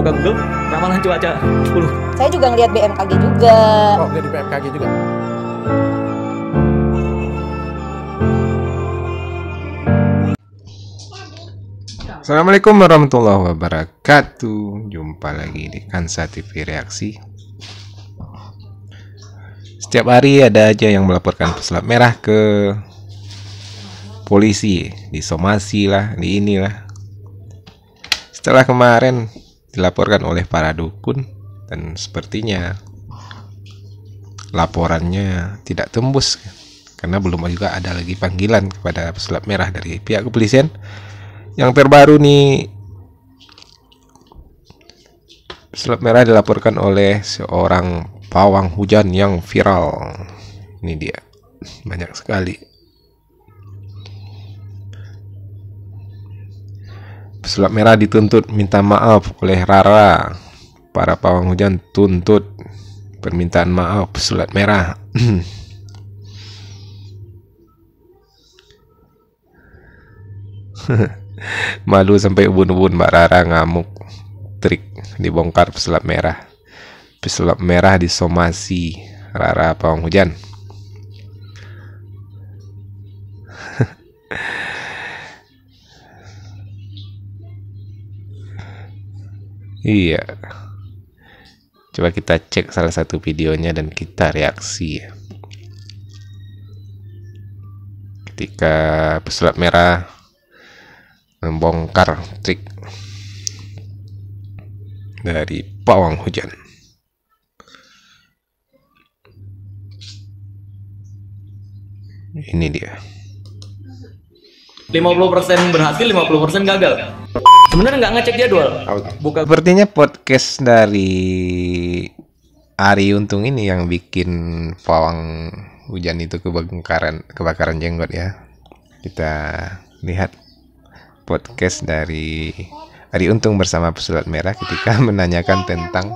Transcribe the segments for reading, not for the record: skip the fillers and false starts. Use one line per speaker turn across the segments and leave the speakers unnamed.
buka Google, ramalan cuaca 10.
Saya juga ngeliat BMKG juga.
Oh, ngeliat di BMKG juga.
Assalamualaikum warahmatullahi wabarakatuh. Jumpa lagi di Kansa TV Reaksi. Setiap hari ada aja yang melaporkan pesulap merah ke polisi, disomasi lah, di inilah. Setelah kemarin dilaporkan oleh para dukun dan sepertinya laporannya tidak tembus karena belum juga ada lagi panggilan kepada pesulap merah dari pihak kepolisian. Yang terbaru nih, pesulap merah dilaporkan oleh seorang pawang hujan yang viral. Ini dia, banyak sekali. Pesulap merah dituntut minta maaf oleh Rara. Para pawang hujan tuntut permintaan maaf pesulap merah. Malu sampai ubun-ubun Mbak Rara ngamuk. Trik dibongkar pesulap merah. Pesulap merah disomasi Rara pawang hujan. Iya. Coba kita cek salah satu videonya dan kita reaksi. Ketika pesulap merah membongkar trik dari pawang hujan. Ini dia.
50% berhasil, 50% gagal. Sebenarnya nggak ngecek jadwal. Buka
Sepertinya podcast dari Ari Untung ini yang bikin pawang hujan itu kebakaran jenggot ya. Kita lihat podcast dari Ari Untung bersama pesulap merah ketika menanyakan tentang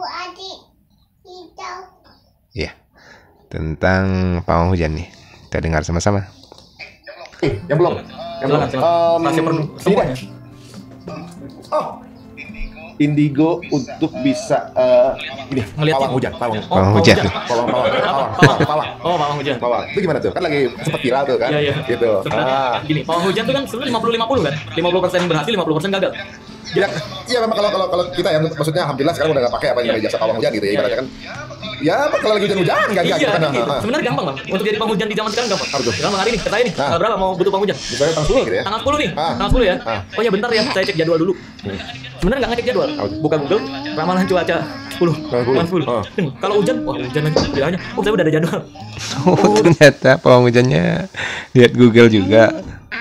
tentang pawang hujan nih. Kita dengar sama-sama.
Yang belum.
masih perlu semuanya.
Oh, indigo untuk bisa ini
Ngeliat
pawang
ini.
hujan, pawang.
Pawang hujan.
Pawang.
Oh, pawang hujan.
Pawang. Itu gimana tuh? Kan lagi sempat viral tuh kan?
Iya.
Gitu.
Sebenarnya gini, pawang hujan tuh kan sebenarnya 50-50 kan. 50% berhasil, 50% gagal.
Ya memang kalau kita yang maksudnya alhamdulillah sekarang udah nggak pakai apa yang jasa pawang hujan gitu ya ibaratnya kan. Ya kalau lagi hujan-hujan enggak gitu kan.
Gitu. Sebenarnya gampang, Bang. Untuk jadi pawang hujan di zaman sekarang gampang. Gampang hari ini, kata ini. Tanggal berapa mau butuh pawang hujan?
Misalnya tanggal 10 gitu ya.
Tanggal 10 nih. Tanggal 10 ya. Oh ya bentar ya, saya cek jadwal dulu. Sebenarnya nggak ngecek jadwal. Buka Google, ramalan cuaca 10. Tanggal 10. Kalau hujan, wah hujan lagi bilangnya. Oh, saya udah ada jadwal.
Oh, ternyata pawang hujannya lihat Google juga.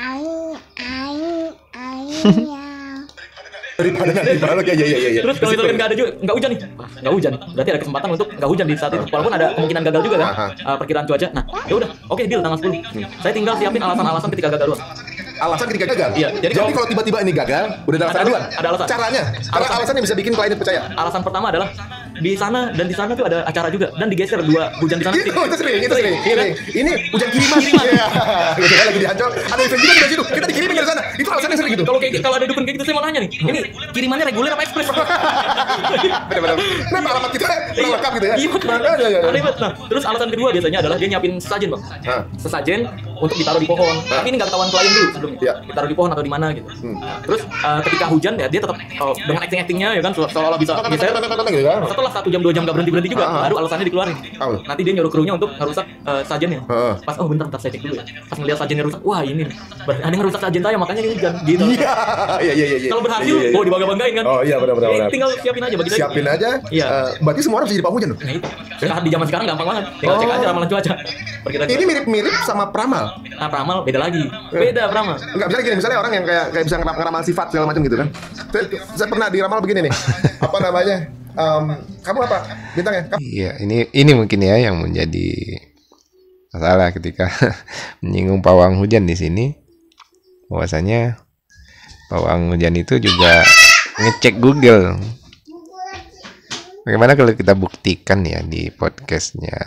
Daripada nanti malu ya.
Terus kalau itu kan nggak ada juga, nggak hujan nih, nggak hujan. Berarti ada kesempatan untuk nggak hujan di saat itu. Walaupun ada kemungkinan gagal juga kan, perkiraan cuaca. Nah, ya udah, oke deal tanggal 10. Saya tinggal siapin alasan-alasan ketika gagal doang.
Alasan ketika gagal.
Iya,
Jadi kalau tiba-tiba ini gagal, udah ada alasan duluan.
Ada alasan.
Caranya, alasan yang bisa bikin klien percaya.
Alasan pertama adalah di sana dan di sana tuh ada acara juga dan digeser dua hujan di sana.
Itu sering. Ini hujan kiriman.
Kiriman.
Iya. Gitu kan lagi di Ancol, ada event juga di situ. Kita dikirimin dari sana. Itu alasannya sering gitu.
Kalau ada dukun kayak gitu saya mau nanya nih, ini kirimannya reguler apa ekspres?
Benar-benar. Kenapa alamat kita lengkap gitu ya?
Iya, aneh banget. Nah, terus alasan kedua biasanya adalah dia nyiapin sesajen, Bang. Sesajen untuk ditaruh di pohon. Tapi ini nggak ketahuan klien dulu sebelumnya.
Iya.
Ditaruh di pohon atau di mana gitu. Nah, terus ketika hujan ya dia tetap dengan acting-actingnya ya kan seolah-olah bisa geser. Setelah 1 jam 2 jam nggak berhenti juga, baru alasannya dikeluarin. Nanti dia nyuruh krunya untuk ngerusak sajennya. Pas bentar saya cek dulu ya. Pas ngeliat sajennya rusak, wah ini berarti ada yang ngerusak sajen saya makanya ini hujan gitu.
Iya.
Kalau berhasil, oh dibangga-banggain kan.
Oh iya benar.
Tinggal siapin aja bagi saya.
Siapin aja.
Iya.
Berarti semua orang bisa jadi pawang hujan.
Nah itu. Sekarang di zaman sekarang gampang banget. Tinggal cek aja ramalan cuaca.
Ini mirip-mirip sama peramal.
Nah, peramal beda lagi. Beda peramal.
Enggak misalnya gini, misalnya orang yang kayak bisa ngeramal sifat segala macam gitu kan. Saya pernah diramal begini nih. Apa namanya? Kamu apa bintangnya?
Iya, ini mungkin ya yang menjadi masalah ketika menyinggung pawang hujan di sini. Bahwasanya pawang hujan itu juga ngecek Google. Bagaimana kalau kita buktikan ya di podcastnya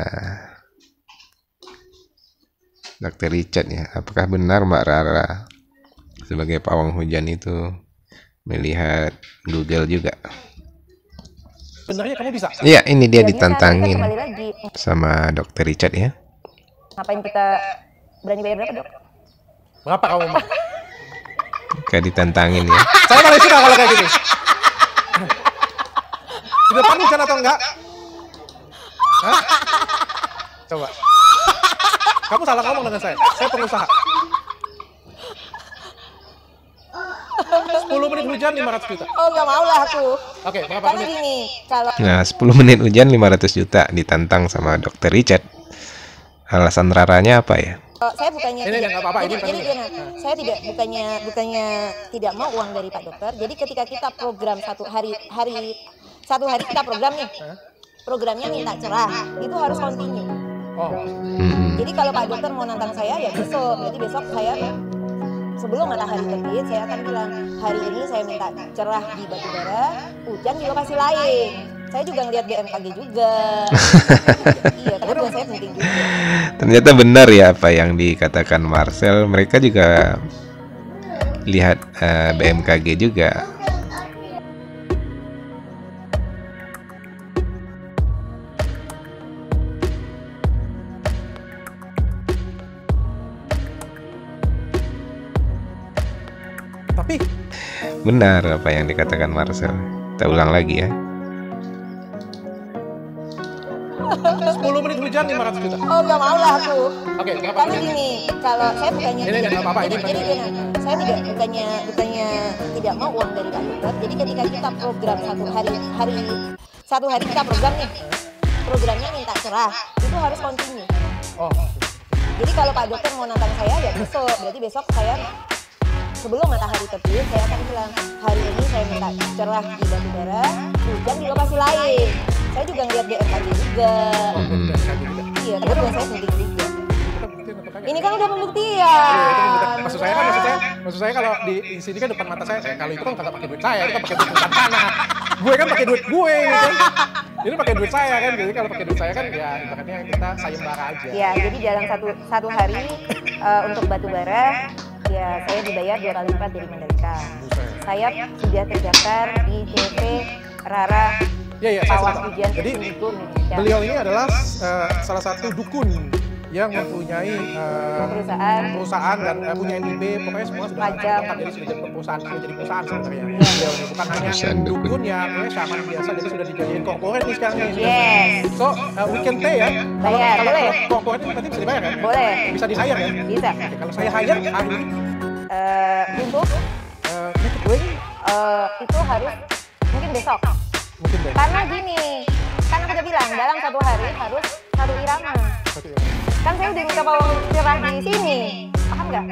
Dr. Richard ya, apakah benar Mbak Rara sebagai pawang hujan itu melihat Google juga?
Sebenarnya kamu bisa.
Iya, ini dia
Ya, bisa,
ditantangin
kita kembali lagi.
sama Dokter Richard ya.
Ngapain kita berani bayar berapa, Dok?
Berapa kamu mau?
Kayak ditantangin ya.
Saya paling suka kalau kayak gini. Di depan hujan atau enggak? Hah? Coba. Kamu salah ngomong dengan saya pengusaha. 10 menit hujan 500 juta.
Oh, nggak mau lah aku.
Oke, berapa
Karena
menit?
gini, kalau
Nah, 10 menit hujan 500 juta ditantang sama Dokter Richard. Alasan Raranya apa ya?
saya bukannya
Ini nggak apa-apa, ini
jadi
penting.
saya tidak bukannya tidak mau uang dari Pak Dokter. Jadi ketika kita program satu hari kita program nih, programnya minta cerah, itu harus continue.
Oh,
Jadi kalau Pak Dokter mau nantang saya ya besok, berarti besok saya sebelum matahari terbit saya akan bilang hari ini saya minta cerah di batubara, hujan di lokasi lain. Saya juga ngeliat BMKG juga. Iya, karena buat saya penting juga.
Ternyata benar ya apa yang dikatakan Marcel. Mereka juga lihat BMKG juga.
tapi
Benar apa yang dikatakan Marcel. Kita ulang lagi ya.
10 menit hujan 500 juta.
Oh, nggak mau lah aku.
Oke, berapa
Karena
menit?
gini, kalau saya bukannya
Ini nggak apa-apa, ini
jadi
penting.
gini, saya bukannya tidak mau uang dari Pak Dokter. Jadi ketika kita program satu hari kita program nih, programnya minta cerah, itu harus continue.
Oh,
Jadi kalau Pak Dokter mau nantang saya ya besok, berarti besok saya sebelum matahari terbit saya akan bilang hari ini saya minta cerah di batubara, hujan di lokasi lain. Saya juga ngeliat BMKG juga. Iya, karena buat saya penting juga. Ini kan udah pembuktian.
Maksud saya kalau di sini kan depan mata saya kalau itu kan kagak pakai duit saya, itu kan pakai duit perusahaan tanah. Gue kan pakai duit gue ini kan. Ini pakai duit saya kan, jadi kalau pakai duit saya kan ya ibaratnya kita sayembara aja.
Ya, jadi dalam satu hari untuk batubara, ya saya dibayar 2 kali lipat dari Mandalika. Saya sudah terdaftar di CV Rara
Iya, saya
Pawang
tahu.
Hujan
Jadi
Seluruh Indonesia.
beliau ini adalah salah satu dukun yang mempunyai perusahaan dan punya NIB, pokoknya semua sudah
Pajak.
lengkap, jadi sudah jadi perusahaan sebenarnya. Beliau ini bukan hanya
Perusahaan dukun.
dukun ya, pokoknya shaman biasa, jadi sudah dijadiin corporate nih sekarang nih.
Yes.
So, we can pay ya.
Bayar, boleh.
Kalau corporate ini berarti bisa dibayar kan?
Boleh.
Bisa di hire ya?
Bisa.
Oke, kalau saya hire hari ini,
Untuk
make it wing,
itu harus mungkin besok.
mungkin deh.
Karena gini, kan aku udah bilang dalam satu hari harus satu irama. Kan saya udah minta pawang cerah di sini, paham nggak?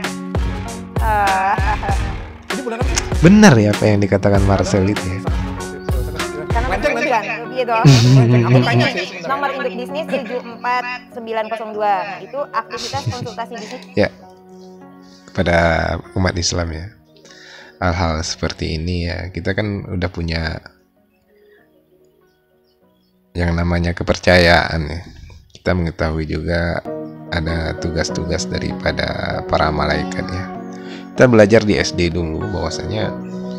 Ini bulan apa?
Benar ya apa yang dikatakan Marcel itu ya.
Karena
Lenceng
aku
nanti.
bilang gitu.
Aku
Jadi
tanya
ini
sih sebenarnya.
nomor induk bisnis 74902. Nah, itu aktivitas konsultasi bisnis.
Ya. Kepada umat Islam ya. Hal-hal seperti ini ya, kita kan udah punya yang namanya kepercayaan ya. Kita mengetahui juga ada tugas-tugas daripada para malaikat ya. Kita belajar di SD dulu bahwasanya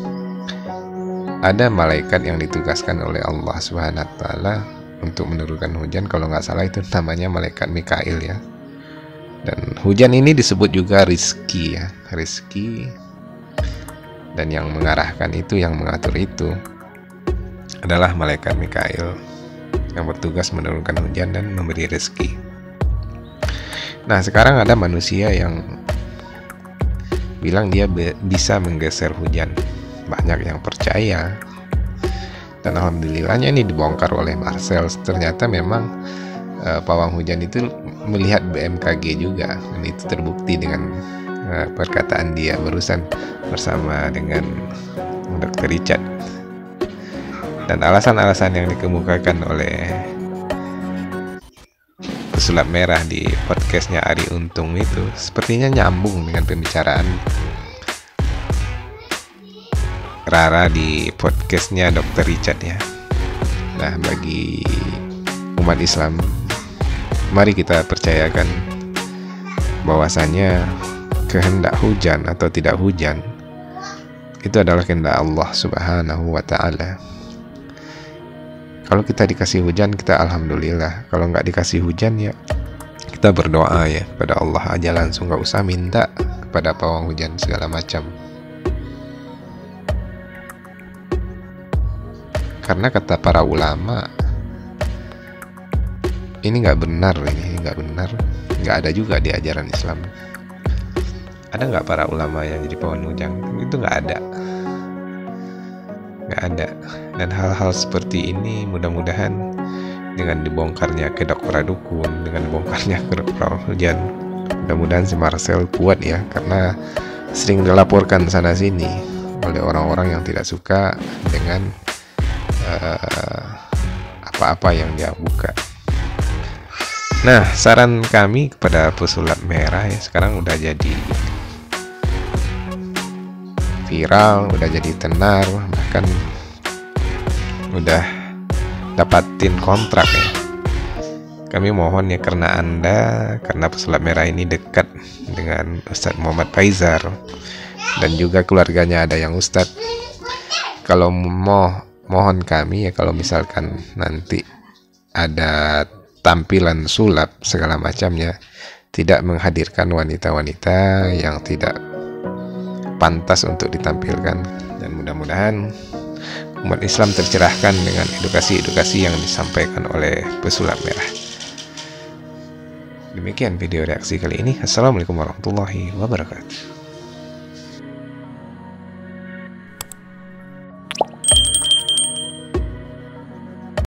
ada malaikat yang ditugaskan oleh Allah Subhanahu wa taala untuk menurunkan hujan. Kalau nggak salah itu namanya malaikat Mikail ya. Dan hujan ini disebut juga rizki ya, rizki. Dan yang mengarahkan itu, yang mengatur itu adalah malaikat Mikail yang bertugas menurunkan hujan dan memberi rezeki. Nah, sekarang ada manusia yang bilang dia bisa menggeser hujan. Banyak yang percaya. Dan alhamdulillahnya ini dibongkar oleh Marcel. Ternyata memang pawang hujan itu melihat BMKG juga. Dan itu terbukti dengan perkataan dia barusan bersama dengan Dr. Richard. Dan alasan-alasan yang dikemukakan oleh pesulap merah di podcastnya Ari Untung itu sepertinya nyambung dengan pembicaraan Rara di podcastnya Dr. Richard ya. Nah, bagi umat Islam, mari kita percayakan bahwasanya kehendak hujan atau tidak hujan itu adalah kehendak Allah Subhanahu wa taala. Kalau kita dikasih hujan, kita alhamdulillah. Kalau nggak dikasih hujan ya kita berdoa ya pada Allah aja langsung, nggak usah minta kepada pawang hujan segala macam. Karena kata para ulama, ini nggak benar, nggak ada juga di ajaran Islam. Ada nggak para ulama yang jadi pawang hujan? Itu nggak ada. Dan hal-hal seperti ini mudah-mudahan dengan dibongkarnya kedok para dukun, dengan dibongkarnya kedok para hujan, mudah-mudahan si Marcel kuat ya, karena sering dilaporkan sana sini oleh orang-orang yang tidak suka dengan apa-apa yang dia buka. Nah, saran kami kepada pesulap merah ya, sekarang udah jadi viral, udah jadi tenar, bahkan udah dapatin kontrak ya. Kami mohon ya, karena pesulap merah ini dekat dengan Ustadz Muhammad Faizar dan juga keluarganya ada yang Ustadz. Kalau mohon kami ya, kalau misalkan nanti ada tampilan sulap segala macamnya, tidak menghadirkan wanita-wanita yang tidak pantas untuk ditampilkan, dan mudah-mudahan umat Islam tercerahkan dengan edukasi-edukasi yang disampaikan oleh pesulap merah. Demikian video reaksi kali ini. Assalamualaikum warahmatullahi wabarakatuh.